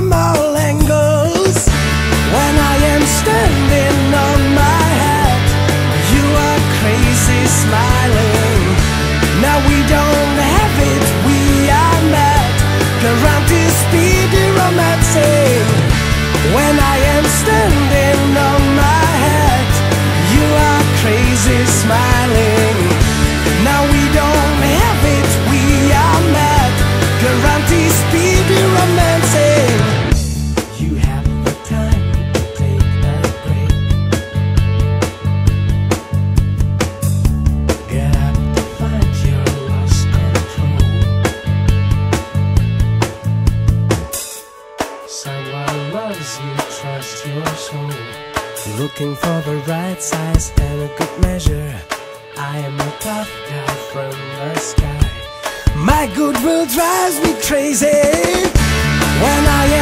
from all angles. When I am standing on my head, you are crazy smiling. Now we don't have it, we are mad. Guarantee speedy romancing. When I am standing on my head, you are crazy smiling. Now we don't have it, we are mad. Guarantee speedy romancing. You have the time to take a break. Get up to find your lost control. Someone loves you, trust your soul. Looking for the right size and a good measure. I am a tough guy from the sky. My goodwill drives me crazy. When I